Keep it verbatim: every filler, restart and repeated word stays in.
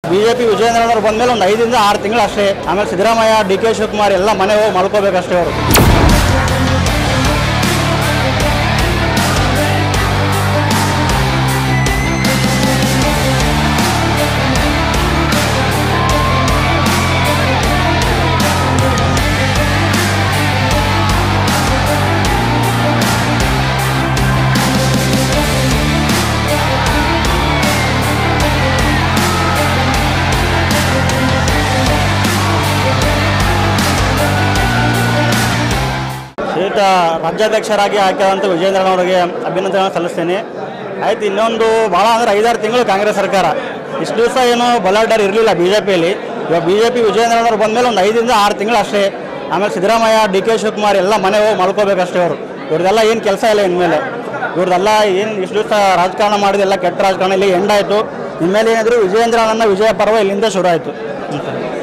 BJP ವಿಜಯೇಂದ್ರನವರು ಬಂದ ಮೇಲೆ ಒಂದು ಐದರಿಂದ ಆರು ತಿಂಗಳು ಅಷ್ಟೇ. ಆಮೇಲೆ ಸಿದ್ದರಾಮಯ್ಯ, ಡಿ ಕೆ ಶಿವಕುಮಾರ್ ಎಲ್ಲ ಮನೆ ಹೋಗಿ ಮಲ್ಕೋಬೇಕಷ್ಟೇ ಅವರು. ಸೀಟ ರಾಜ್ಯಾಧ್ಯಕ್ಷರಾಗಿ ಆಯ್ಕೆಯಾದಂಥ ವಿಜಯೇಂದ್ರನವರಿಗೆ ಅಭಿನಂದನೆ ಸಲ್ಲಿಸ್ತೇನೆ. ಆಯ್ತು, ಇನ್ನೊಂದು ಭಾಳ ಅಂದರೆ ಐದಾರು ತಿಂಗಳು ಕಾಂಗ್ರೆಸ್ ಸರ್ಕಾರ, ಇಷ್ಟು ದಿವಸ ಏನು ಬಲಾಢ್ಯರು ಇರಲಿಲ್ಲ ಬಿ ಜೆ ಪಿಯಲ್ಲಿ. ಇವಾಗ ಬಿ ಜೆ ಪಿ ವಿಜಯೇಂದ್ರನವರು ಬಂದ ಮೇಲೆ ಒಂದು ಐದರಿಂದ ಆರು ತಿಂಗಳು ಅಷ್ಟೇ. ಆಮೇಲೆ ಸಿದ್ದರಾಮಯ್ಯ, ಡಿ ಕೆ ಶಿವಕುಮಾರ್ ಎಲ್ಲ ಮನೆ ಹೋಗಿ ಮಲ್ಕೋಬೇಕಷ್ಟೇ ಅವರು. ಇವ್ರದ್ದೆಲ್ಲ ಏನು ಕೆಲಸ ಇಲ್ಲ ಇನ್ಮೇಲೆ. ಇವ್ರದ್ದೆಲ್ಲ ಏನು ಇಷ್ಟು ದಿವಸ ರಾಜಕಾರಣ ಮಾಡಿದೆಲ್ಲ ಕೆಟ್ಟ ರಾಜಕಾರಣ ಇಲ್ಲಿ ಎಂಡಾಯಿತು. ಇನ್ಮೇಲೆ ಏನಾದರೂ ವಿಜಯೇಂದ್ರನನ್ನ ವಿಜಯ ಪರ್ವ ಇಲ್ಲಿಂದ ಶುರು ಆಯಿತು.